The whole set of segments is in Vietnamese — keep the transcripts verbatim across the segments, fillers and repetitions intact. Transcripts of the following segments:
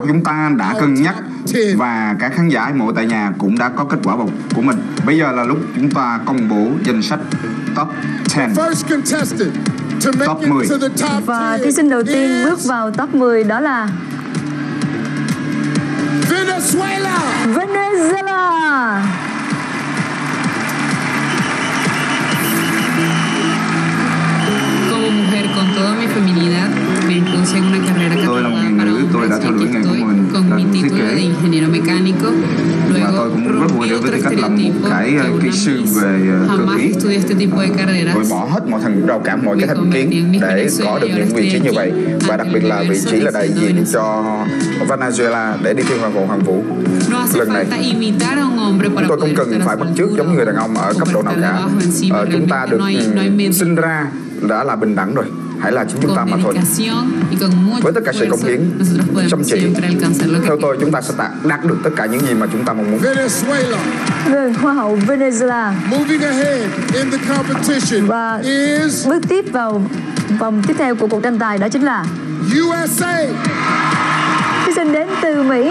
Chúng ta đã cân nhắc và các khán giả mộ tại nhà cũng đã có kết quả bầu của mình. Bây giờ là lúc chúng ta công bố danh sách top mười. Top mười. Và thí sinh đầu tiên bước vào top mười đó là Venezuela. Venezuela. Como mujer con toda mi feminidad, me impuse en una carrera catalogada para hombres y aquí estoy con mi título de ingeniero mecánico. Luego rompí otro estereotipo que jamás estudié este tipo de carreras. Tôi bỏ hết mọi thằng rào cản, mọi cái thành kiến để có được những vị trí như vậy, và đặc biệt là vị trí là đại diện cho Venezuela để đi thi Hoàng hậu Hoàng vũ. Lần này tôi không cần phải bắt chước giống người đàn ông ở cấp độ nào cả. Ờ, chúng ta được sinh ra đã là bình đẳng rồi. Hãy là chính chúng ta mà thôi. Với tất cả sự cống hiến, chăm chỉ, theo tôi chúng ta sẽ đạt được tất cả những gì mà chúng ta mong muốn. Vâng, Hoa hậu Venezuela. Và bước tiếp vào vòng tiếp theo của cuộc tranh tài đó chính là u ét a. thí sinh đến từ Mỹ.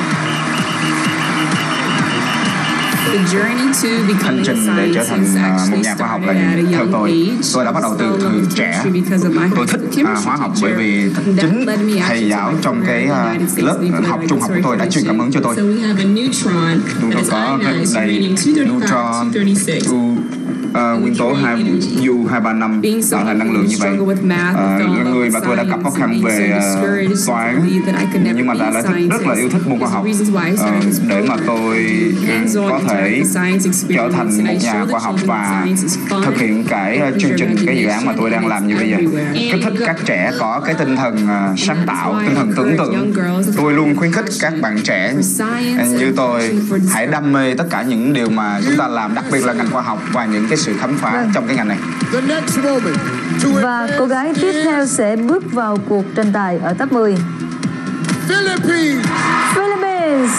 Hành trình để trở thành uh, một nhà khoa học là gì? Theo tôi, tôi đã bắt đầu từ từ trẻ. Tôi thích uh, hóa học bởi vì chính thầy giáo trong cái uh, lớp học trung học của tôi đã truyền cảm hứng cho tôi. Chúng tôi có đầy neutron, Uh, nguyên tố U hai ba năm tạo thành năng lượng như vậy. Uh, là người mà tôi đã gặp khó khăn về uh, toán, nhưng mà đã, đã thích, rất là yêu thích môn khoa học. Uh, để mà tôi uh, có thể trở thành một nhà khoa học và thực hiện cái uh, chương trình, cái dự án mà tôi đang làm như bây giờ. Kích thích các trẻ có cái tinh thần uh, sáng tạo, tinh thần tưởng tượng. Tôi luôn khuyến khích các bạn trẻ như tôi hãy đam mê tất cả những điều mà chúng ta làm, đặc biệt là ngành khoa học và những cái sự khám phá trong cái ngành này. Và cô gái tiếp theo sẽ bước vào cuộc tranh tài ở top mười. Philippines. Philippines.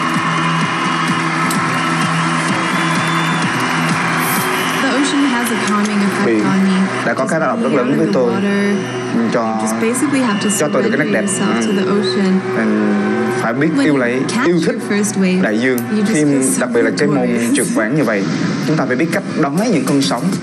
Biển đã có cái tác động rất lớn với tôi, cho cho tôi được cái nét đẹp. Ừ. Phải biết yêu lấy, yêu thích đại dương. Khi đặc biệt là cái môn trượt ván như vậy, chúng ta phải biết cách đón lấy những cơn sóng.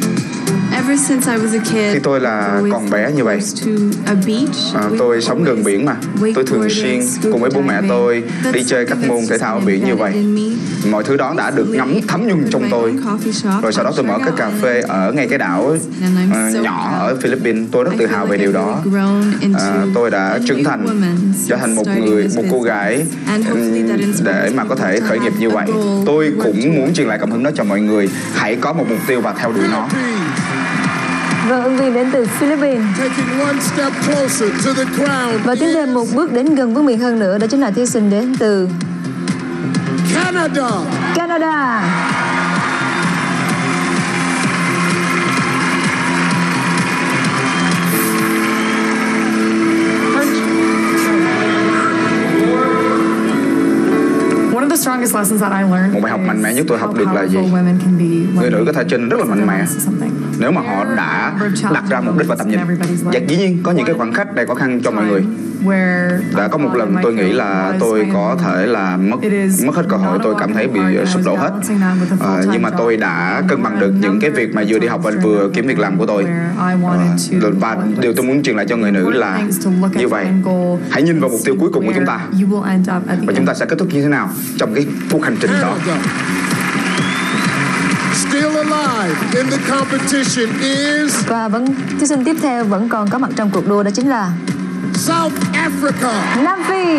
Khi tôi là còn bé như vậy, à, tôi sống gần biển mà. Tôi thường xuyên cùng với bố mẹ tôi đi chơi các môn thể thao ở biển như vậy. Mọi thứ đó đã được ngấm thấm nhuần trong tôi. Rồi sau đó tôi mở cái cà phê ở ngay cái đảo uh, nhỏ ở Philippines. Tôi rất tự hào về điều đó. À, tôi đã trưởng thành, trở thành một người, một cô gái để mà có thể khởi nghiệp như vậy. Tôi cũng muốn truyền lại cảm hứng đó cho mọi người. Hãy có một mục tiêu và theo đuổi nó. Vâng, ứng viên đến từ Philippines. Và tiến thêm một bước đến gần vương miện hơn nữa, đó chính là thí sinh đến từ Canada. Canada. Một bài học mạnh mẽ nhất tôi học được là gì? Người nữ có thể trở nên rất là mạnh mẽ nếu mà họ đã đặt ra mục đích và tầm nhìn. Và dĩ nhiên có những cái khoảnh khắc đầy khó khăn cho mọi người. Đã có một lần tôi nghĩ là tôi có thể là mất mất hết cơ hội, tôi cảm thấy bị sụp đổ hết. À, nhưng mà tôi đã cân bằng được những cái việc mà vừa đi học và vừa kiếm việc làm của tôi. À, và điều tôi muốn truyền lại cho người nữ là như vậy. Hãy nhìn vào mục tiêu cuối cùng của chúng ta và chúng ta sẽ kết thúc như thế nào trong cái cuộc hành trình đó. Và vẫn thí sinh tiếp theo vẫn còn có mặt trong cuộc đua, đó chính là South Africa. Nam Phi.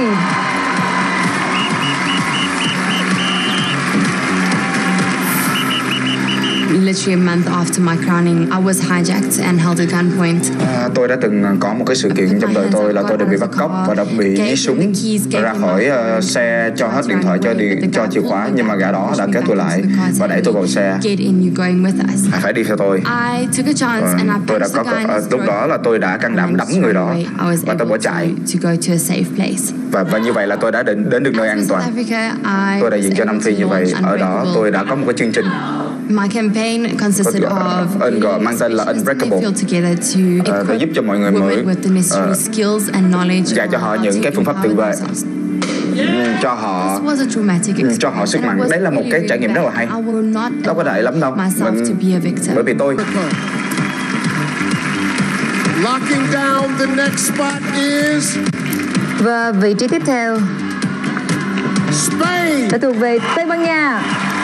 Literally a month after my crowning, I was hijacked and held at gunpoint. À, tôi đã từng có một cái sự kiện trong đời tôi là tôi đã bị bắt cóc và đã bị dí súng ra khỏi uh, xe, cho hết điện thoại, cho điện, cho chìa khóa, nhưng mà gã đó đã kéo tôi lại và đẩy tôi vào xe. À, phải đi theo tôi. À, tôi đã có uh, lúc đó là tôi đã can đảm đấm người đó và tôi bỏ chạy. Và, và như vậy là tôi đã đến, đến được nơi an toàn. Tôi đại diện cho Nam Phi như vậy. Ở đó tôi đã có một cái chương trình My campaign consisted of uh, mang tên là Unbreakable, uh, để giúp cho mọi người mới uh, dạy cho họ những cái phương pháp tự vệ, cho họ cho họ sức mạnh. Đấy là một cái trải nghiệm rất là hay. Đâu có đại lắm đâu. Mình, bởi vì tôi Locking down the next spot is Và vị trí tiếp theo Spain. đã thuộc về Tây Ban Nha.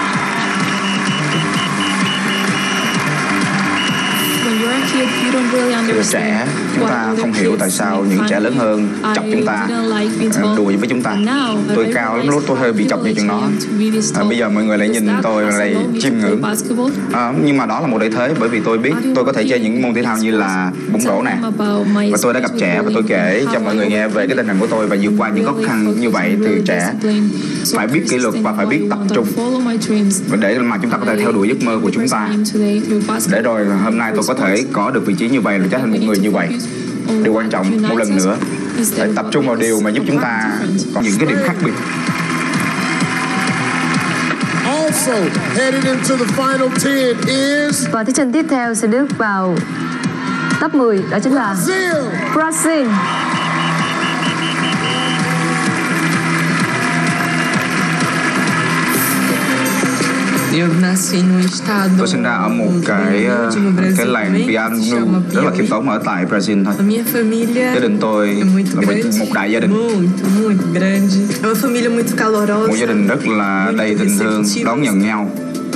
Khi là trẻ, chúng ta không hiểu tại sao những trẻ lớn hơn chọc chúng ta, đùa với chúng ta. Tôi cao lắm, lúc tôi hơi bị chọc như chuyện đó. À, bây giờ mọi người lại nhìn tôi lại chiêm ngưỡng. À, nhưng mà đó là một lợi thế, bởi vì tôi biết tôi có thể chơi những môn thể thao như là bóng rổ nè. Và tôi đã gặp trẻ và tôi kể cho mọi người nghe về cái tinh thần của tôi và vượt qua những khó khăn như vậy từ trẻ. Phải biết kỷ luật và phải biết tập trung để mà chúng ta có thể theo đuổi giấc mơ của chúng ta. Để rồi hôm nay tôi có thể có được vị trí như vậy, rồi trở thành một người như vậy. Điều quan trọng một lần nữa phải tập trung vào điều mà giúp chúng ta có những cái điểm khác biệt. Also headed into the final ten is Và thí sinh tiếp theo sẽ bước vào top mười, đó chính là Brazil. Brazil. Tôi sinh ra ở một cái cái làng piano rất là khiêm tốn ở tại Brazil thôi. Gia đình tôi là một đại gia đình, một gia đình rất là đầy tình thương, đón nhận nhau.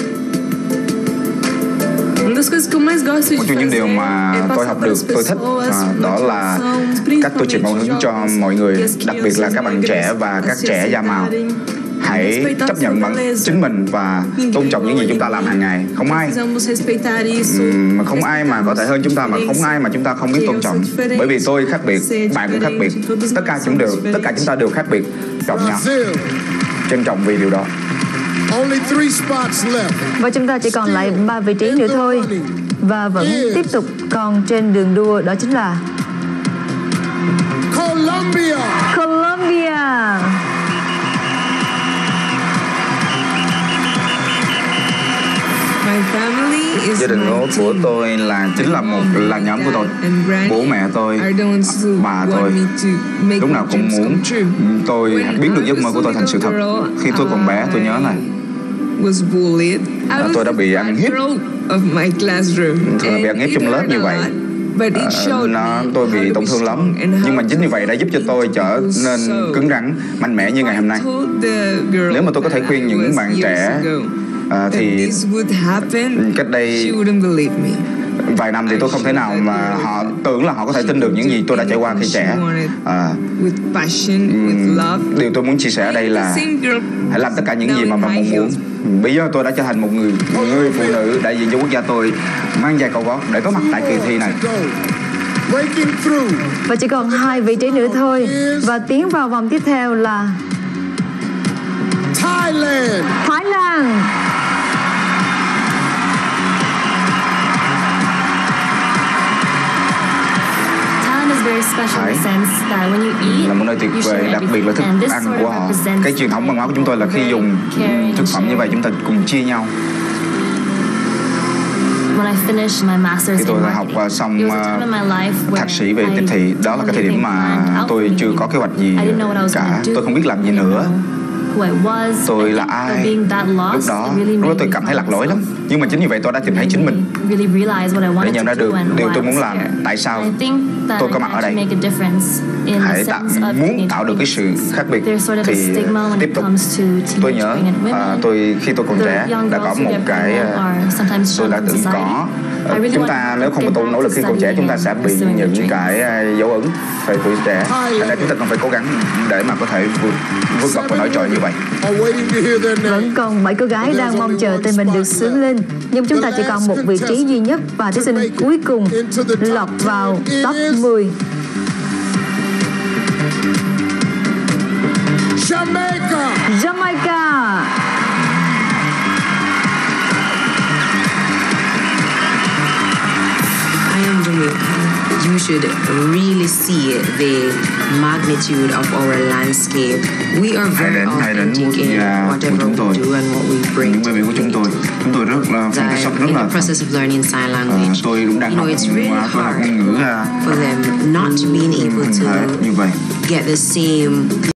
Một trong những điều mà tôi học được, tôi thích à, đó là cách tôi truyền ngôn hướng cho mọi người, đặc biệt là các bạn trẻ và các trẻ da màu. Hãy chấp nhận bản chính mình và tôn trọng những gì chúng ta làm hàng ngày. Không ai mà không ai mà có thể hơn chúng ta, mà không ai mà chúng ta không biết tôn trọng. Bởi vì tôi khác biệt, bạn cũng khác biệt, tất cả chúng đều, tất cả chúng ta đều khác biệt, trọng nhau, trân trọng vì điều đó. Và chúng ta chỉ còn lại ba vị trí nữa thôi và vẫn tiếp tục còn trên đường đua, đó chính là Colombia. Colombia. Gia đình của tôi là chính là một là nhóm của tôi. Bố mẹ tôi, bà tôi lúc nào cũng muốn tôi biến được giấc mơ của tôi thành sự thật. Khi tôi còn bé, tôi nhớ là à, tôi đã bị ăn hiếp. Tôi đã bị ăn hiếp trong lớp như vậy. À, nó, tôi bị tổn thương lắm. Nhưng mà chính như vậy đã giúp cho tôi trở nên cứng rắn, mạnh mẽ như ngày hôm nay. Nếu mà tôi có thể khuyên những bạn trẻ À, thì cách đây vài năm thì tôi không thể nào mà họ tưởng là họ có thể tin được những gì tôi đã trải qua khi trẻ. À, điều tôi muốn chia sẻ ở đây là hãy làm tất cả những gì mà bạn mong muốn. Bây giờ tôi đã trở thành một người người phụ nữ đại diện cho quốc gia tôi, mang giày cao gót để có mặt tại kỳ thi này. Và chỉ còn hai vị trí nữa thôi và tiến vào vòng tiếp theo là Thailand. Thái Lan. Thái là một nơi tuyệt vời, đặc biệt là thức ăn của họ. Cái truyền thống văn hóa của chúng tôi là khi dùng thực phẩm như vậy chúng ta cùng chia nhau. Khi tôi học xong thạc sĩ về tiếp thị, đó là cái thời điểm mà tôi chưa có kế hoạch gì cả. Tôi không biết làm gì nữa. Tôi là ai lúc đó lúc đó tôi cảm thấy lạc lối lắm, nhưng mà chính như vậy tôi đã tìm thấy chính mình để nhận ra được điều tôi muốn làm, tại sao tôi có mặt ở đây. Hãy tạo, muốn tạo được cái sự khác biệt thì tiếp tục. Tôi nhớ à, tôi khi tôi còn trẻ đã có một cái tôi đã từng có chúng ta nếu không có tu nỗ lực khi còn trẻ, chúng ta sẽ bị những cái dấu ấn thời tuổi trẻ. Nên là chúng ta cần phải cố gắng để mà có thể vượt vượt bậc và nổi trội như vậy. Vẫn còn bảy cô gái đang mong chờ tên mình được xướng lên, nhưng chúng ta chỉ còn một vị trí duy nhất và thí sinh cuối cùng lọt vào top mười. Jamaica. Jamaica. you should really see the magnitude of our landscape. We are very authentic in whatever we do and what we bring to the table. In the process of learning sign language, you know, it's really hard for them not being able to get the same